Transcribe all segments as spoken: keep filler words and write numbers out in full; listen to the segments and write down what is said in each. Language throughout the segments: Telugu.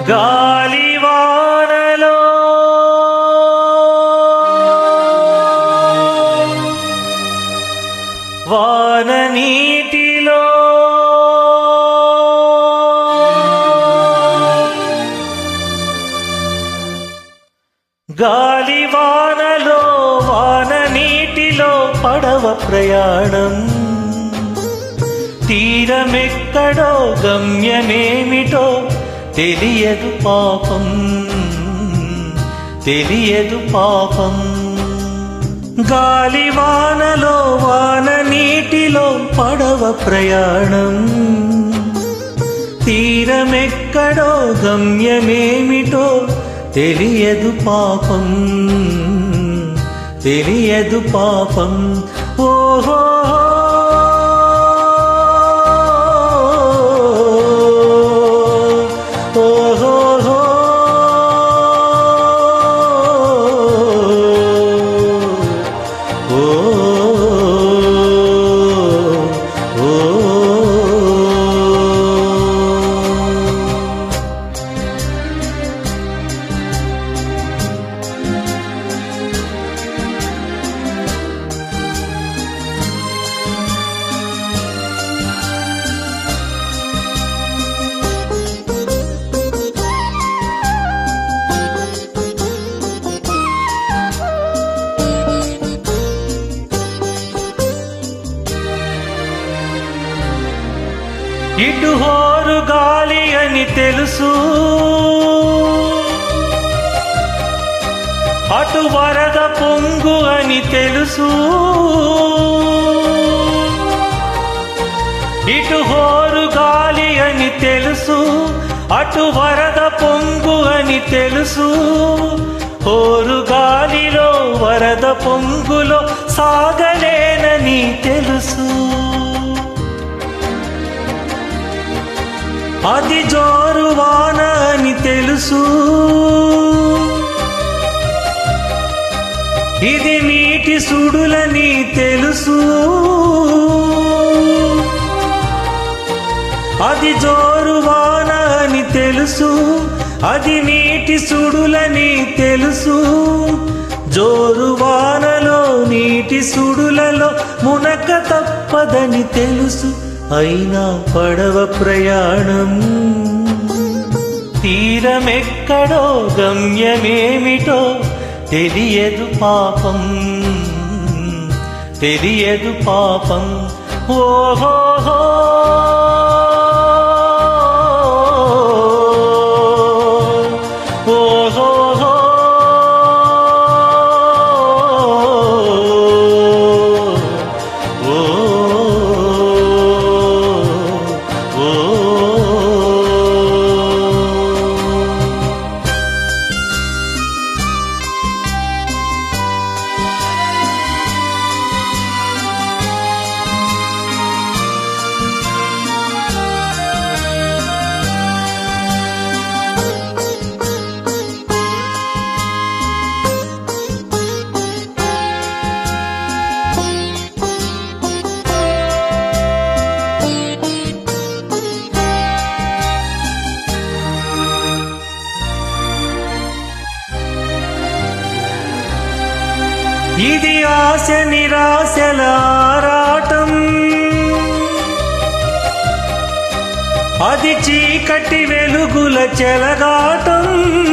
గాలివానలో వాన నీటిలో గాలివానలో వాన నీటిలో పడవ ప్రయాణం తీరమెక్కడో గమ్యమేమిటో తెలియదు పాపం తెలియదు పాపం గాలివానలో వాన నీటిలో పడవ ప్రయాణం తీరమెక్కడో గమ్యమేమిటో తెలియదు పాపం తెలియదు పాపం ఓహో ఇటు హోరు గాలి అని తెలుసు అటు వరద పొంగు అని తెలుసు ఇటు హోరు గాలి అని తెలుసు అటు వరద పొంగు అని తెలుసు హోరు గాలిలో వరద పొంగులో సాగలేనని తెలుసు అది జోరు వాన అని తెలుసు ఇది నీటి సుడులని తెలుసు అది జోరు వాన అని తెలుసు అది నీటి సుడులని తెలుసు జోరు వానలో నీటి సుడులలో మునక తప్పదని తెలుసు అయినా పడవ ప్రయాణం తీరమెక్కడో గమ్యమేమిటో తెలియదు పాపం తెలియదు పాపం ఓహో ఇది ఆశ నిరాశల ఆరాటం అది చీకటి వెలుగుల చెలగాటం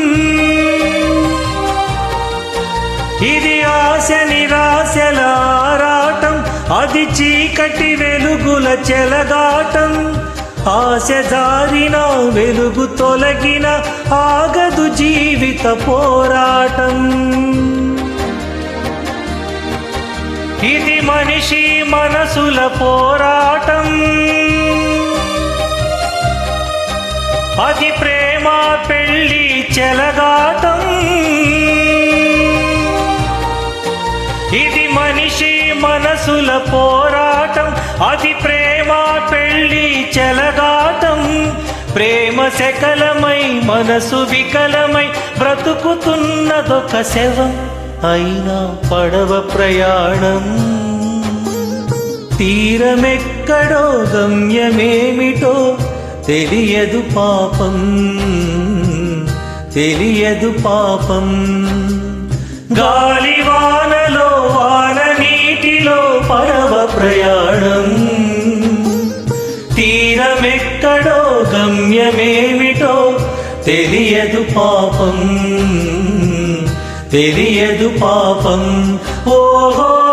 ఇది ఆశ నిరాశల ఆరాటం అది చీకటి వెలుగుల చెలగాటం ఆశ జారిన వెలుగు తొలగిన ఆగదు జీవిత పోరాటం ఇది మనిషి మనసుల పోరాటం అది ప్రేమ పెళ్లి చెలగాటం ఇది మనిషి మనసుల పోరాటం అది ప్రేమ పెళ్లి చెలగాటం ప్రేమ శకలమై మనసు వికలమై బ్రతుకుతున్నదొక శవం అయినా పడవ ప్రయాణం తీరమెక్కడో గమ్యమేమిటో తెలియదు పాపం తెలియదు పాపం. గాలివానలో వాన నీటిలో పడవ ప్రయాణం, తీరమెక్కడో గమ్యమేమిటో తెలియదు పాపం, తెలియదు పాపం. ఓహో